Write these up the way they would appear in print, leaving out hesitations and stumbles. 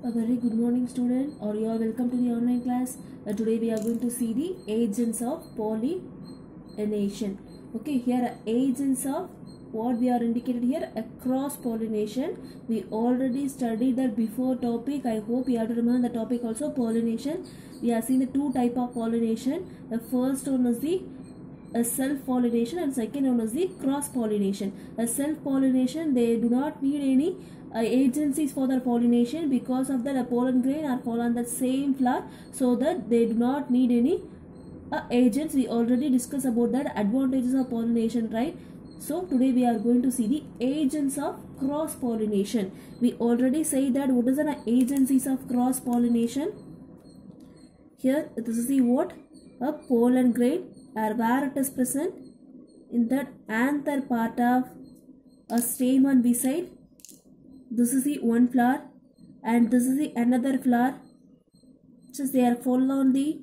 A very good morning student, or you are welcome to the online class. Today we are going to see the agents of pollination. Okay, here agents of what we are indicated here, a cross pollination. We already studied that before topic. I hope you have to remember the topic also, pollination. We have seen the two type of pollination. The first one is the self-pollination and second one is the cross-pollination. Self-pollination, they do not need any agencies for their pollination because of the pollen grain are fall on the same flower, so that they do not need any agents. We already discussed about that advantages of pollination, right? So today we are going to see the agents of cross-pollination. We already say that what is the agencies of cross-pollination. Here this is the what? A pollen grain, or where it is present in that anther part of a stamen beside. This is the one flower and this is the another flower. Just they are fall on the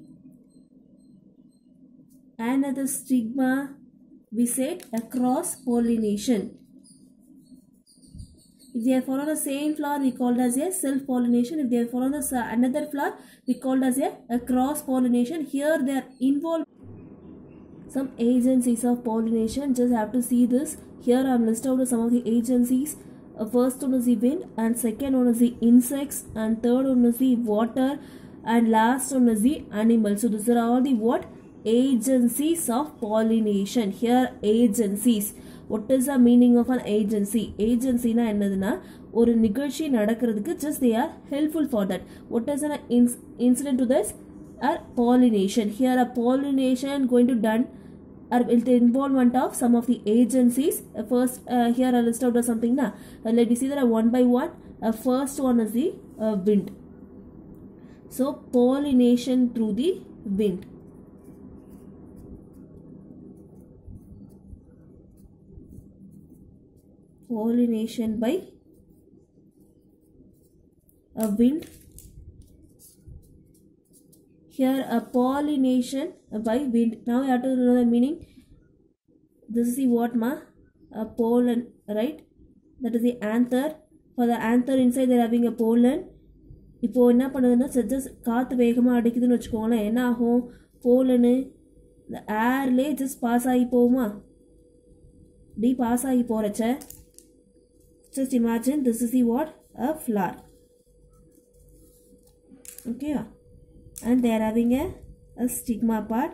another stigma beside a cross pollination. If they are fall on the same flower, we call as a self pollination. If they are fall on the another flower, we call as a cross pollination. Here they are involved some agencies of pollination. Just have to see this. Here I am listed out some of the agencies. First one is the wind, and second one is the insects, and third one is the water, and last one is the animals. So these are all the what? Agencies of pollination. Here agencies. What is the meaning of an agency? Agency na ennaduna ஒரு நிகழ்ச்சி நடக்கிறதுக்கு just they are helpful for that. What is an incident to this? A pollination. Here a pollination going to done or with the involvement of some of the agencies. First here I list out something na. Let me see that one by one. First one is the wind. So pollination through the wind. Pollination by a wind. Here a pollination by wind. Now you have to know the meaning. This is the what ma? A pollen, right? That is the anther. For the anther inside they are having a pollen. இப்போ என்ன பண்ணுதுன்னா just காற்று வேகமாக அடிக்குதுன்னு வச்சுக்கோங்களேன். என்ன ஆகும்? போலனு இந்த ஏர்லேயே ஜஸ்ட் பாஸ் ஆகி போகுமா? டி பாஸ் ஆகி போகிறச்ச just imagine this is the what? A flower. Okay, and they are having a stigma part.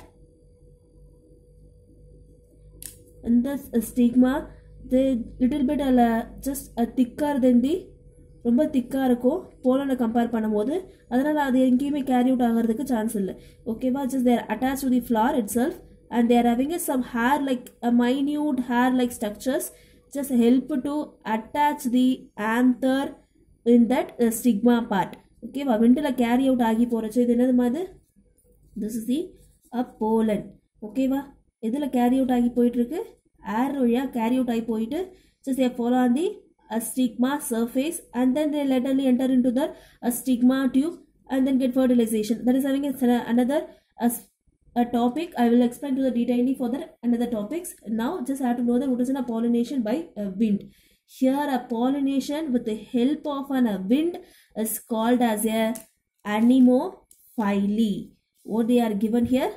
And the stigma, the little bit just a thicker than the ரொம்ப திக்காக இருக்கும் போலனை compare பண்ணும்போது. அதனால் அது எங்கேயுமே கேரி அவுட் ஆகிறதுக்கு chance இல்லை. ஓகேவா? Just there attach to the flower itself and there having some hair like minute hair like structures just help to attach the anther in that stigma part. Okay va? Vindla carry out agi porachu idu enadhu madu? This is the pollen. Okay va? Idhula carry out agi poitirukku, air valiya carry out agi poitu just they fall on the stigma surface and then they laterally enter into the stigma tube and then get fertilization. That is having another a topic. I will explain to the detailing for that another topics. Now just have to know that what is a pollination by wind. Here a pollination with the help of a wind is called as a anemophily. What they are given here?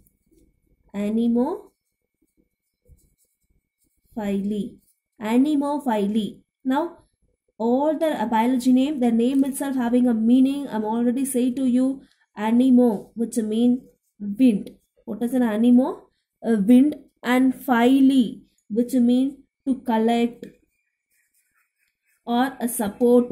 Anemophily. Anemophily. Now all the biology name, the name itself having a meaning. I'm already say to you anemo, which mean wind. What is an anemo? A wind. And phyli, which mean to collect or a support.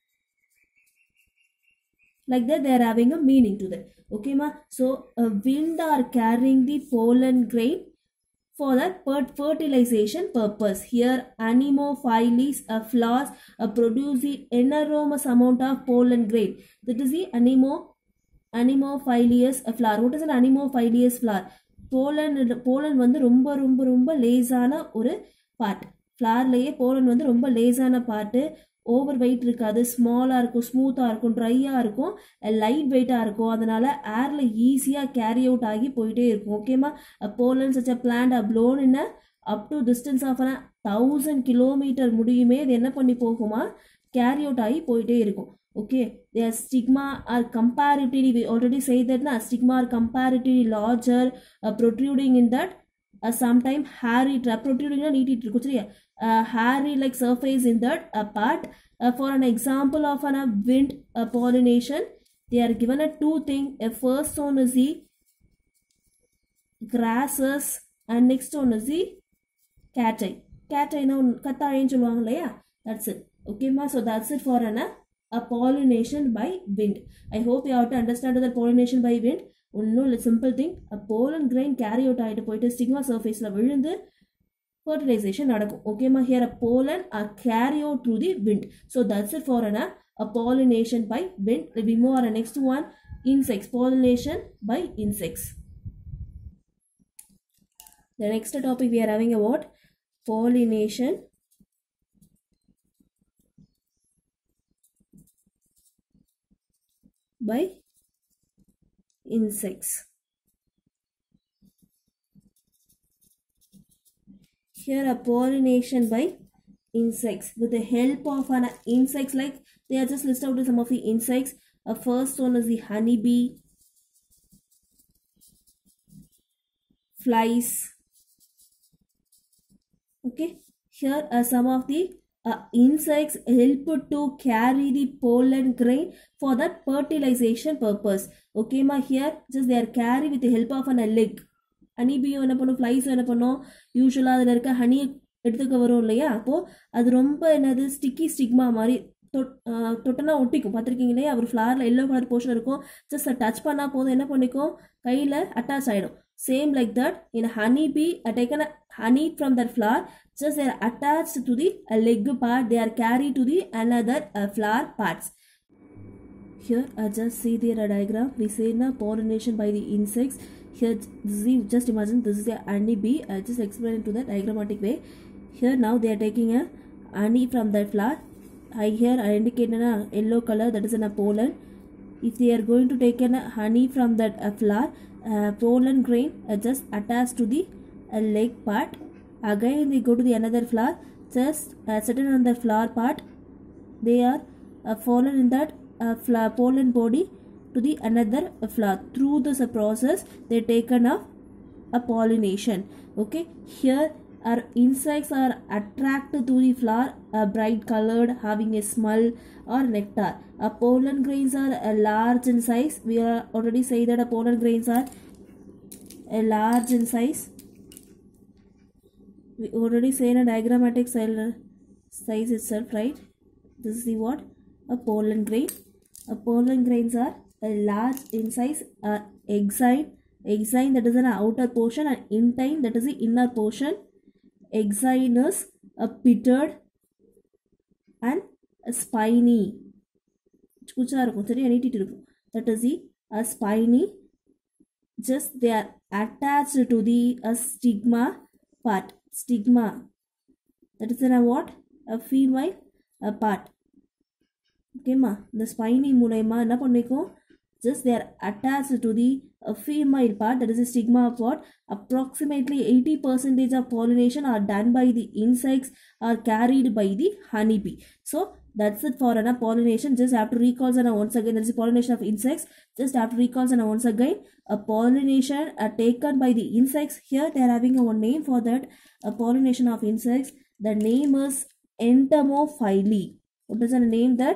Like that they are having a meaning to that. Okay ma? So a wind are carrying the pollen grain for that fertilization purpose. Here anemophyllies flowers produce the enormous amount of pollen grain. That is the anemophylous flower. What is an anemophylous flower? pollen வந்து ரொம்ப ரொம்ப ரொம்ப லேசான ஒரு part. ஃப்ளவர்லேயே pollen வந்து ரொம்ப லேசான part. Over weight இருக்காது, ஸ்மாலாக இருக்கும், ஸ்மூத்தாக இருக்கும், ட்ரையாக இருக்கும், லைட் வெயிட்டாக இருக்கும். அதனால் ஏரில் ஈஸியாக கேரி அவுட் ஆகி போயிட்டே இருக்கும். ஓகேம்மா? Pollen such a plant blown in up to distance of 1000 kilometre முடியுமே இது என்ன பண்ணி போகுமா? கேரி அவுட் ஆகி போயிட்டே இருக்கும். Okay, their stigma are comparatively, we already say that na, stigma are comparatively larger, protruding in that sometime hairy protruding hairy like surface in that part. For an example of an wind pollination, they are given a two thing. A first one is the grasses and next one is the cateye. Cateye na kattayen solluvaanga illaya, that's it. Okay ma, so that's it for a pollination by wind. I hope you have to understand the pollination by wind. No simple thing, a pollen grain carry out ஆயிட்டு போயிட்டு stigma surface ல விழுந்து fertilization நடக்கும். Okay ma, here a pollen are carry out through the wind. So that's it for a pollination by wind. We'll be more on the next one, insects, pollination by insects. The next topic we are having about pollination by insects. Here a pollination by insects with the help of an insects, like they are just listed out some of the insects. First one is the honeybee, flies. Okay, here are some of the insects help to carry the pollen grain for that fertilization purpose. Okay ma, here just they are carry with the help of an leg. Honeybee என்ன பண்ணும், flies என்ன பண்ணும், யூஸ்வலாக அதில் இருக்க ஹனியை எடுத்துக்க வரும் இல்லையா, அப்போது அது ரொம்ப என்னது ஸ்டிக்கி ஸ்டிக்மா மாதிரி தொட்டனா ஒட்டிக்கும். பார்த்துருக்கீங்க இல்லையா, ஒரு ஃப்ளாரில் எல்லோ கலர் போர்ஷன் இருக்கும், ஜஸ்ட் டச் பண்ணால் போதும் என்ன பண்ணிக்கும், கையில் அட்டாச் ஆகிடும். Same like that, in a honeybee, taken a honey from that flower, just they are attached to the leg part, they are carried to the another flower parts. Here, just see the diagram. We say na pollination by the insects. Here, see, just imagine this is a honeybee. I just explain it to the diagrammatic way. Here now they are taking a honey from that flower. Here I indicate a yellow color, that is in a pollen. If they are going to take a honey from that flower, pollen grain just attached to the leg part. Again they go to the another flower, just sitting on the flower part. They are fallen in that pollen body to the another flower. Through this process they taken up a pollination. Okay, here our insects are attracted to the flower, bright colored, having a smell or nectar. Pollen grains are large in size. We are already say that pollen grains are large in size. We already say in a diagrammatic size itself, right? This is the what? A pollen grain. Pollen grains are large in size. Exine that is an outer portion, and intine that is the inner portion. Exine is a pitted and a spiny. That is the spiny. Just they are attached to the stigma part. Stigma, that is a what? A female part. Okay ma, the spiny மூலமா என்ன பண்ணிக்கும், just they are attached to the female part, that is a stigma part. Approximately 80% of pollination are done by the insects, are carried by the honeybee. So that's it for pollination. Just have to recall once again, there is a pollination of insects. Just have to recall once again, a pollination taken by the insects. Here they are having one name for that, a pollination of insects. The name is entomophily. What is the name? That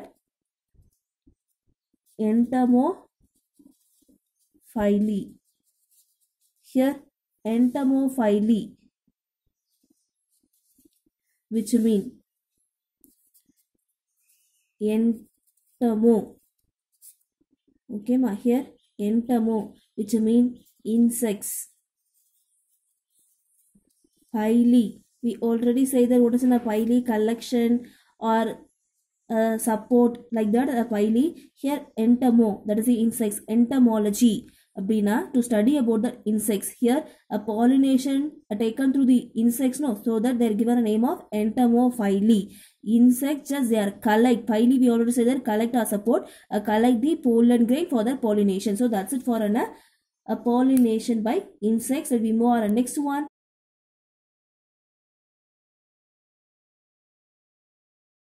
entomophily. Here entomophily, which mean entomo. Okay ma, here entomo, which mean insects. Phyli, we already say that what is in a phyli, collection or support, like that. A phyli. Here entomo, that is the insects. Entomology abina, to study about the insects. Here a pollination taken through the insects, no, so that they are given a name of entomophily. Insects just they are collect. Phyli we already said that collect or support, collect the pollen grain for the pollination. So that's it for a pollination by insects. Will be more on next one,